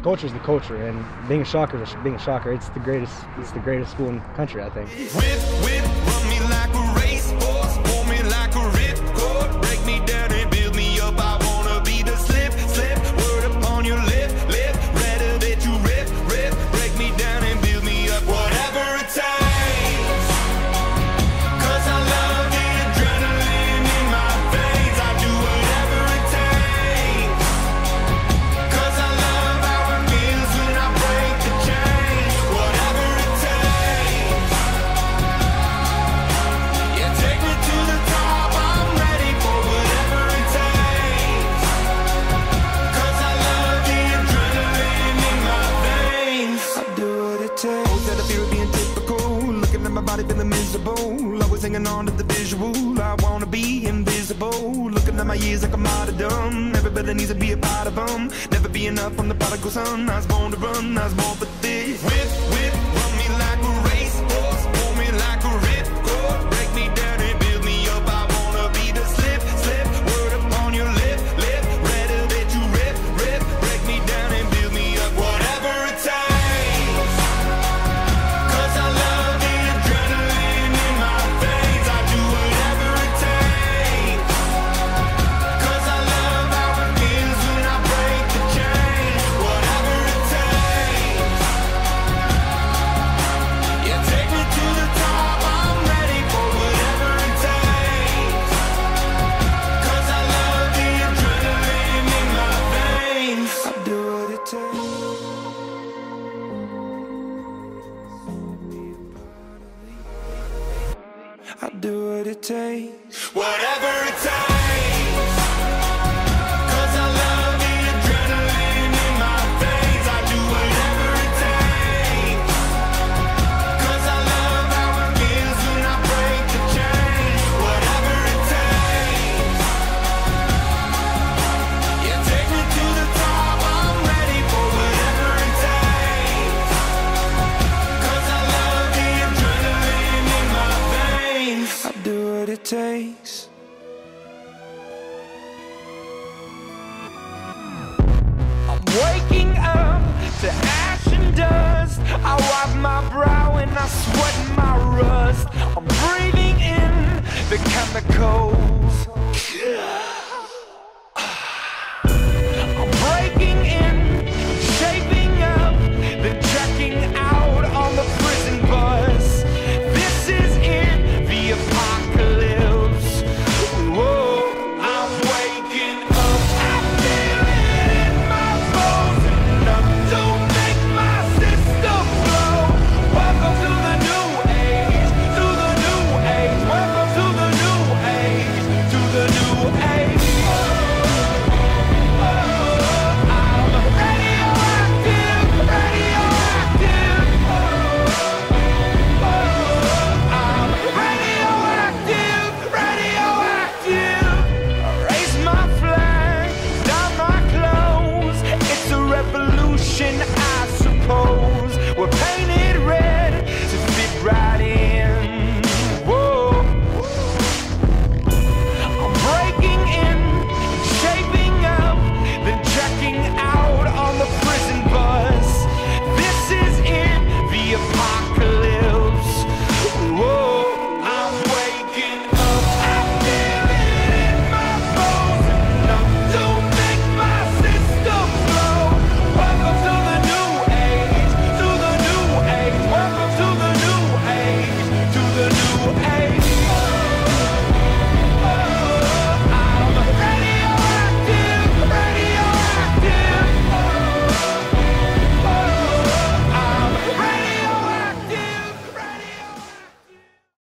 culture is the culture, and being a Shocker is being a Shocker. It's the greatest. It's the greatest school in the country, I think. Whip, run me like a racehorse, pull me like a ripcord, break me down and build me up. I wanna be the slip, word upon your lip, rather that you rip, break me down and build me up. Whatever it takes, 'cause I love the adrenaline in my veins. I do whatever it takes, 'cause I love how it feels when I break the chains. Whatever it takes, yeah, take me to the top. I'm ready for whatever it takes, 'cause I love the adrenaline in my veins. I do what it takes. Always had a fear of being typical, looking at my body feeling miserable, always hanging on to the visual. I wanna be invisible, looking at my years like a martyrdom. Everybody needs to be a part of them, never be enough from the prodigal son. I was born to run, I was born for this. Whip, run me like a racehorse, pull me like a ripcord, break me down and build me up. I wanna be the slip, word upon your lip, rather that you rip, break me down and build me up. Whatever it takes, 'cause I love the adrenaline in my veins. I do whatever it takes, 'cause I love how it feels when I break the chains. Whatever it takes, yeah, take me to the top. I'm ready for whatever it takes, 'cause I love the adrenaline in my veins. I do what it takes. I do what it takes, whatever it takes, 'cause I love the adrenaline in my veins. I do whatever it takes, 'cause I love how it feels when I break the chains. Whatever it takes, yeah, take me to the top. I'm ready for whatever it takes, 'cause I love the adrenaline in my veins. I do what it takes. I'm waking up to ash and dust. I wipe my brow and I sweat my rust. I'm breathing in the chemicals